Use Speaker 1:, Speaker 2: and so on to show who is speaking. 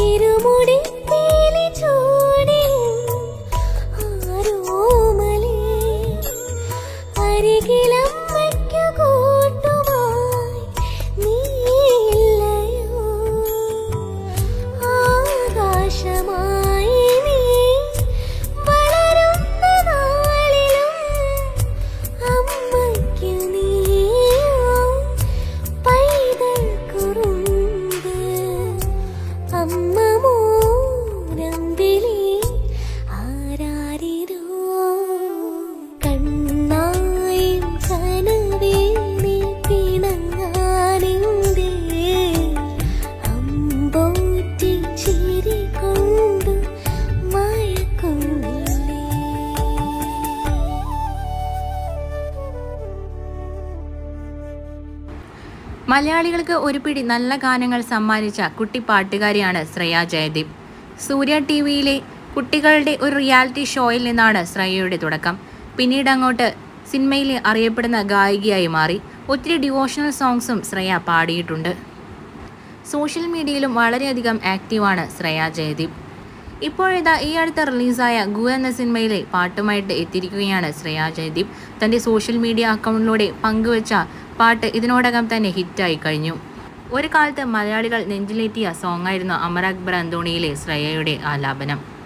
Speaker 1: മലയാളികൾക്ക് ഒരു പിടി നല്ല ഗാനങ്ങൾ സമ്മാനിച്ച കുട്ടി പാട്ടുകാരിയാണ് ശ്രേയ ജയദീപ്. സൂര്യ ടിവിയിലെ കുട്ടികളുടെ ഒരു റിയാലിറ്റി ഷോയിൽ നിന്നാണ് ശ്രേയയുടെ തുടക്കം. പിന്നീട് അങ്ങോട്ട് സിനിമയിൽ അറിയപ്പെടുന്ന ഗായികയായി മാറി. ഒത്തിരി ഡിവോഷണൽ സോങ്സും ശ്രേയ പാടിയിട്ടുണ്ട്. സോഷ്യൽ മീഡിയയിലും വളരെയധികം ആക്റ്റീവാണ് ശ്രേയ ജയദീപ്. ഇപ്പോഴിതാ ഈ അടുത്ത റിലീസായ ഗു എന്ന സിനിമയിലെ പാട്ടുമായിട്ട് എത്തിയിരിക്കുകയാണ് ശ്രേയ ജയദീപ്. തൻ്റെ സോഷ്യൽ മീഡിയ അക്കൗണ്ടിലൂടെ പങ്കുവച്ച പാട്ട് ഇതിനോടകം തന്നെ ഹിറ്റായി കഴിഞ്ഞു. ഒരു കാലത്ത് മലയാളികൾ നെഞ്ചിലേറ്റിയ സോങ്ങായിരുന്നു അമർ അക്ബർ അന്തോണിയിലെ ശ്രേയയുടെ ആലാപനം.